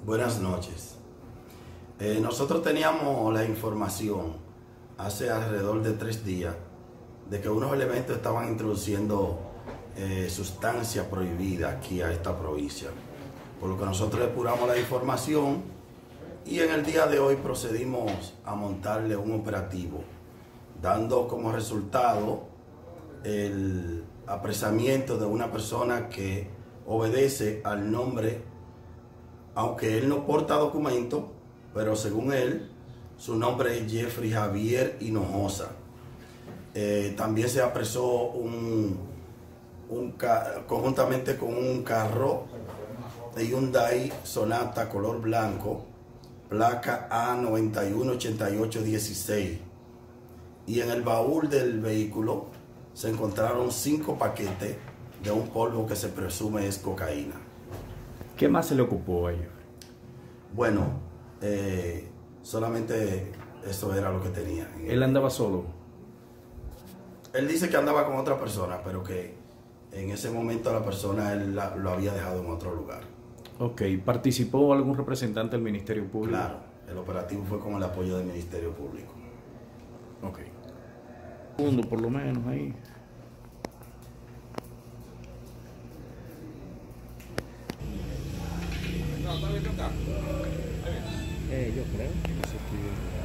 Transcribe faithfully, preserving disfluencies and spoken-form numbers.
Buenas noches. Eh, nosotros teníamos la información hace alrededor de tres días de que unos elementos estaban introduciendo eh, sustancias prohibidas aquí a esta provincia. Por lo que nosotros depuramos la información y en el día de hoy procedimos a montarle un operativo, dando como resultado el apresamiento de una persona que obedece al nombre, aunque él no porta documento, pero según él, su nombre es Jeffrey Javier Hinojosa. Eh, también se apresó un, un conjuntamente con un carro de Hyundai Sonata color blanco, placa A noventa y uno ochenta y ocho dieciséis. Y en el baúl del vehículo se encontraron cinco paquetes de un polvo que se presume es cocaína. ¿Qué más se le ocupó a ellos? Bueno, eh, solamente eso era lo que tenía. ¿Él andaba solo? Él dice que andaba con otra persona, pero que en ese momento la persona él la, lo había dejado en otro lugar. Ok, ¿participó algún representante del Ministerio Público? Claro, el operativo fue con el apoyo del Ministerio Público. Ok. Segundo, por lo menos, ahí. Eh, yo creo.